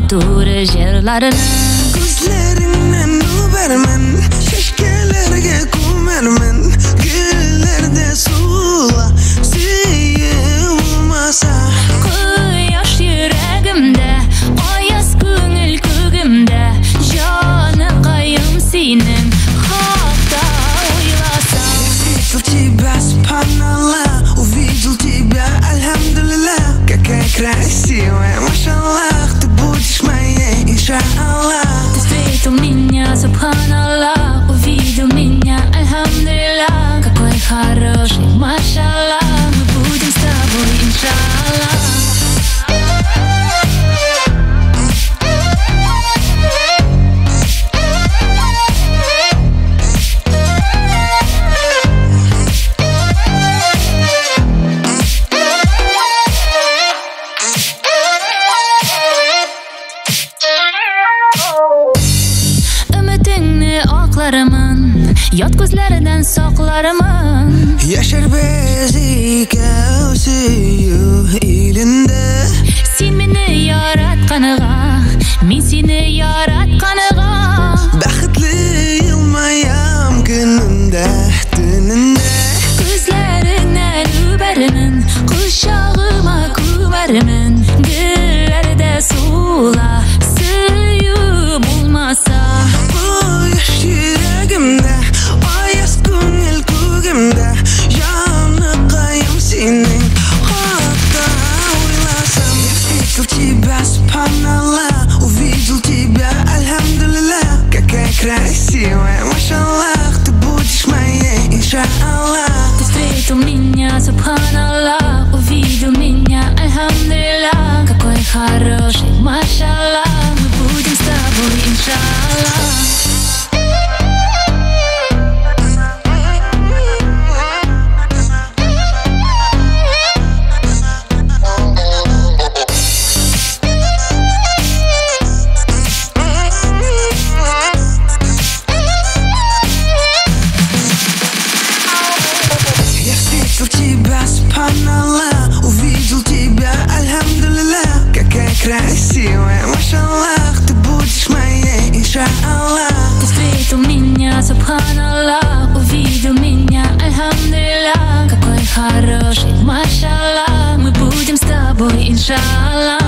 Doğru yerlerini Gözlerinden öpermen Şeşkelerge kumermen Güllerde sula Suyum olmasa Koyaş yüreğimde Ayaz köngül kөгümde Canı kayım senin Hakta oylasam Увидел тебя, субханаллах Увидел тебя, альхамдулиллах Какая красивая, машаллах Ты будешь моей, иншаллах Ты встретил меня, субханаллах Увидел меня, альхамдулиллах Какой хороший, машаллах Мы будем с тобой, иншаллах Yat gözlerinden saklarımın Yaşar bezi kavsuyu ilinde Sen beni yaratkanıga Men seni yaratkanıga Baxtlı yılmayam gününde Dününde Gözlerinden öperimin Kuşağıma kumerimin Güllerde sula Suyum olmasa Bu yaş yüreğimde Ayaz köngül kөгümde Canı kayım senin Hakta oylasam Увидел тебя, субханаллах Увидел тебя, альхамдулиллах Какая красивая, машаллах Ты будешь моей, иншаллах Ты встретил меня, субханаллах Увидел меня, альхамдулиллах Какой хороший, машаллах Мы будем с тобой, иншаллах Увидел тебя, субханаллах Увидел тебя, альхамдулиллах Какая красивая, машаллах Ты будешь моей, иншаллах Ты встретил меня, субханаллах Увидел меня, альхамдулиллах Какой хороший, машаллах Мы будем с тобой, иншаллах